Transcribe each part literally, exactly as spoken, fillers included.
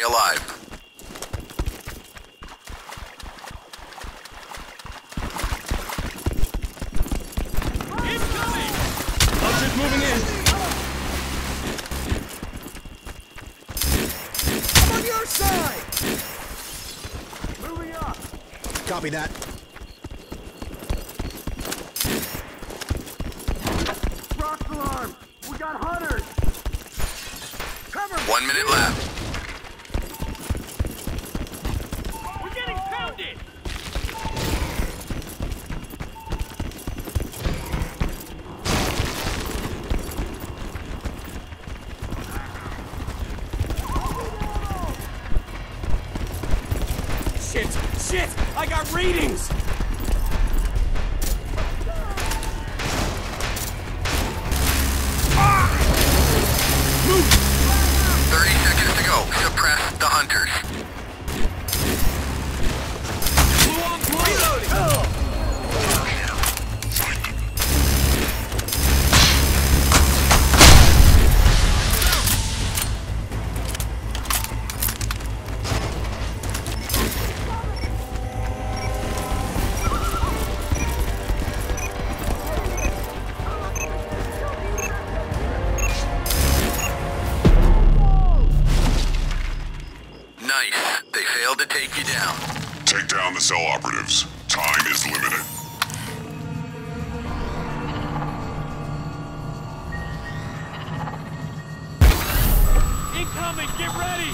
alive. Incoming! Hunters moving in. I'm on your side! Moving up! Copy that. Rock alarm! We got hunters! Cover! One minute left. We're getting pounded! Shit! Shit! I got readings! Ah! Move! thirty seconds to go. Suppress the hunters. Reloading! Nice. They failed to take you down. Take down the cell operatives. Time is limited. Incoming! Get ready!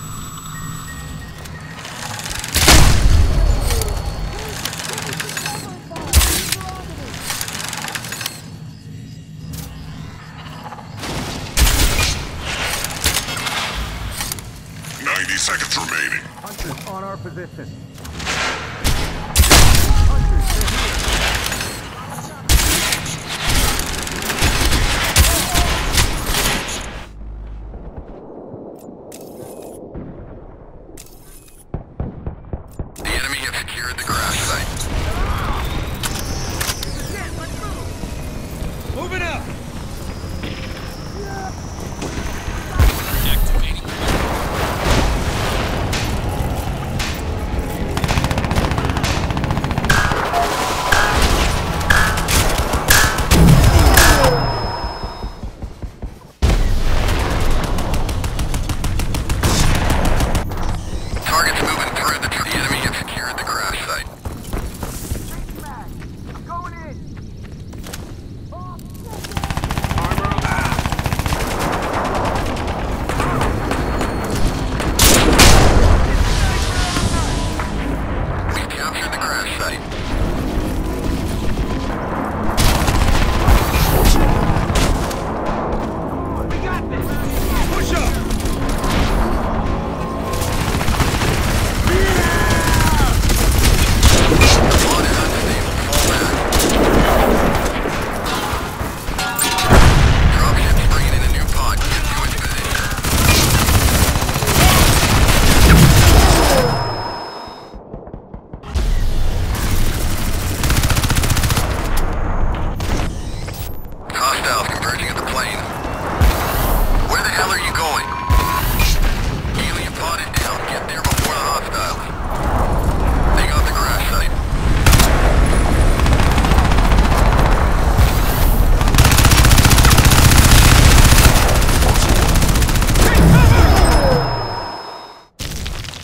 ninety seconds remaining. Hunters on our position. The enemy have secured the crash site. Moving up!